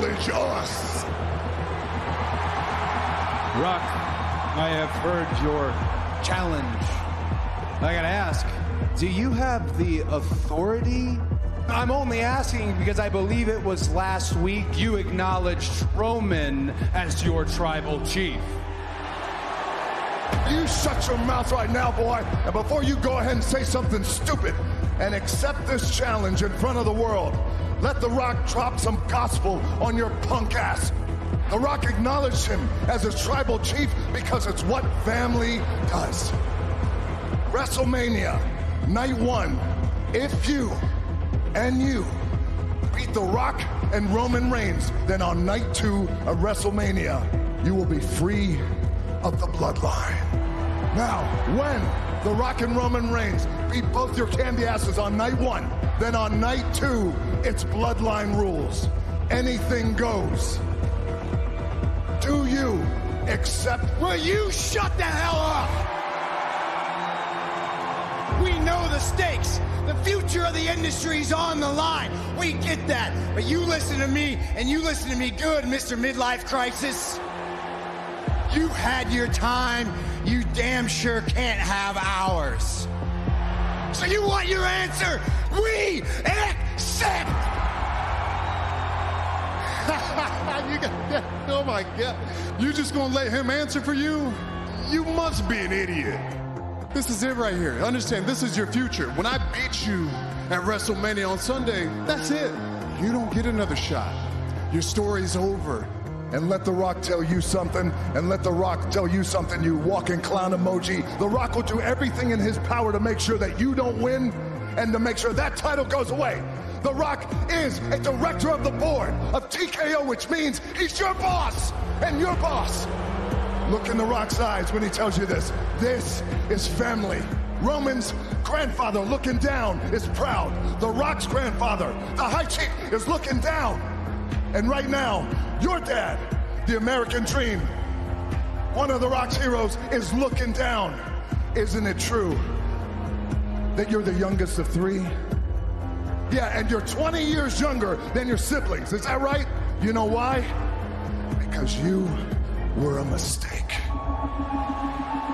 challenge us. Rock, I have heard your challenge. I gotta ask, do you have the authority? I'm only asking because I believe it was last week you acknowledged Roman as your tribal chief. You shut your mouth right now, boy, and before you go ahead and say something stupid and accept this challenge in front of the world, let The Rock drop some gospel on your punk ass. The Rock acknowledged him as his tribal chief because it's what family does. WrestleMania, night 1, if you beat The Rock and Roman Reigns, then on night 2 of WrestleMania, you will be free of the bloodline. Now, when The Rock and Roman Reigns beat both your candy asses on night 1, then on night 2, it's bloodline rules. Anything goes. Do you accept? Will you shut the hell up? We know the stakes. The future of the industry's on the line. We get that. But you listen to me, and you listen to me good, Mr. Midlife Crisis. You had your time. You damn sure can't have ours. So you want your answer? We accept! Oh my God. You just gonna let him answer for you? You must be an idiot. This is it right here. Understand, this is your future. When I beat you at WrestleMania on Sunday, that's it. You don't get another shot. Your story's over. And let The Rock tell you something, and let The Rock tell you something, you walking clown emoji. The Rock will do everything in his power to make sure that you don't win and to make sure that title goes away. The Rock is a director of the board of TKO, which means he's your boss and your boss. Look in The Rock's eyes when he tells you this. This is family. Roman's grandfather looking down is proud. The Rock's grandfather, the High Chief, is looking down. And right now, your dad, the American Dream, one of The Rock's heroes, is looking down. Isn't it true that you're the youngest of 3? Yeah, and you're 20 years younger than your siblings. Is that right? You know why? Because you were a mistake.